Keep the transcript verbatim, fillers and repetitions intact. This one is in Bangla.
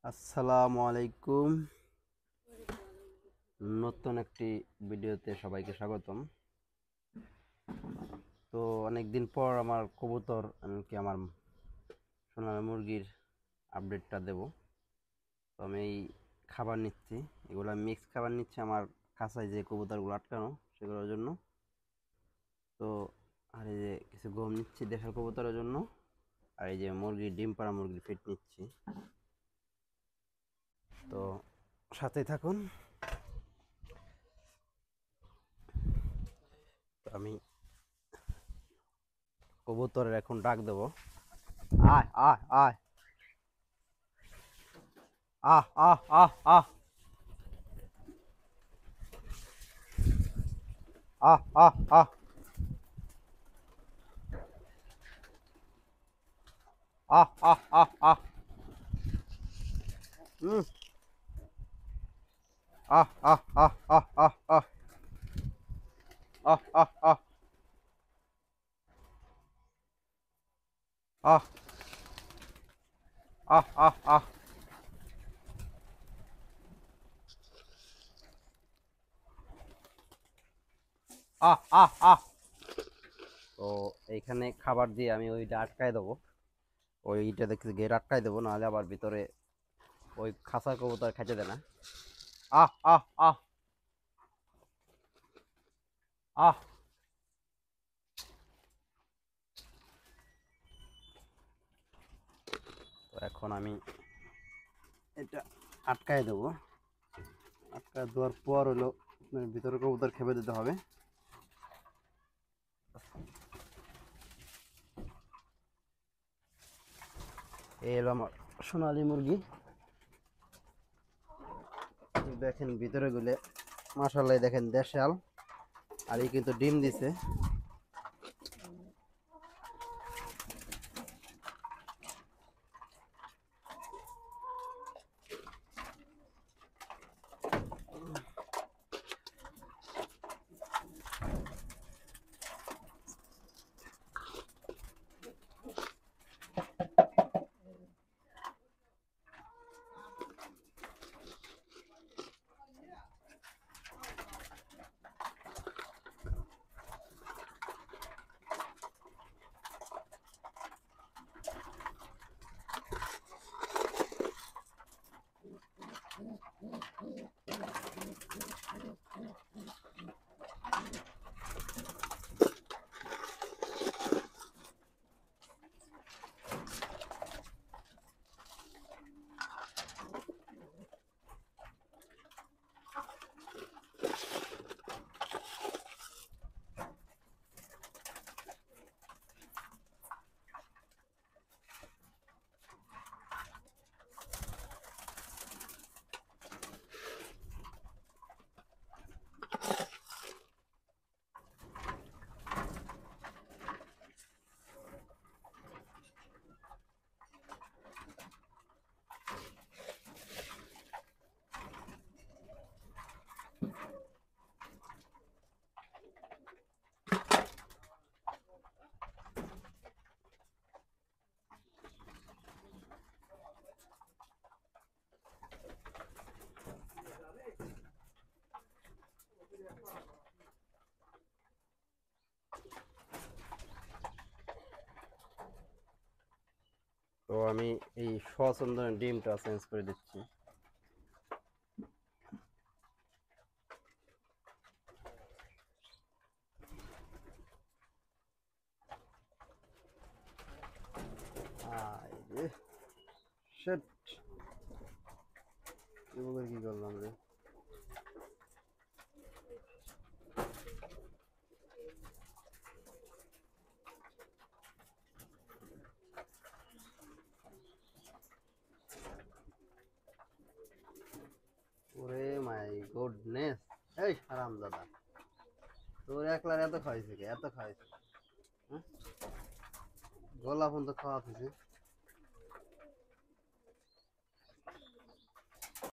আসসালামু আলাইকুম। নতুন একটি ভিডিওতে সবাইকে স্বাগতম। তো অনেকদিন পর আমার কবুতর এমনকি আমার সোনালী মুরগির আপডেটটা দেব। তো আমি এই খাবার নিচ্ছি, এগুলো মিক্স খাবার নিচ্ছি আমার খাঁচায় যে কবুতরগুলো আটকানো সেগুলোর জন্য। তো আর এই যে কিছু গম নিচ্ছি দেশাল কবুতরের জন্য, আর এই যে মুরগির ডিম পাড়া মুরগির ফিট নিচ্ছি। তো সাথে থাকুন। তো আমি কবুতরের এখন ডাক দেবো। আয় আয় আয়, আহ আহ আহ আহ আহ আহ আহ আহ আহ আহ আহ হুম আহ আহ আহ আহ আহ আহ আহ আহ আহ আহ আহ আহ আহ আহ আহ আহ। তো এইখানে খাবার দিয়ে আমি ওইটা আটকায় দেবো, ওইটা দেখছি গেট আটকায় দেবো, নাহলে আবার ভিতরে ওই খাঁচার কবুতর খেতে দেয় না। আহ আহ আহ আহ। তো এখন আমি এটা আটকায় দেবো, আটকায় দেওয়ার পর হলো ভিতরে কবুতর খেপে দিতে হবে। এই হলো আমার সোনালী মুরগি, দেখেন ভিতরে গুলে মাশাআল্লাহ, দেখেন দেশাল, আর এই কিন্তু ডিম দিছে। তো আমি এই সচন্দনের ডিমটা চেঞ্জ করে দিচ্ছি। শিট, এগুলো কি করলাম রে? ওরে মাই গুডনেস, এই হারামজাদা, তোর একলার এত খাইছে কে? এত খাইছে? হ্যাঁ, গলা পর্যন্ত খাওয়া হয়েছে।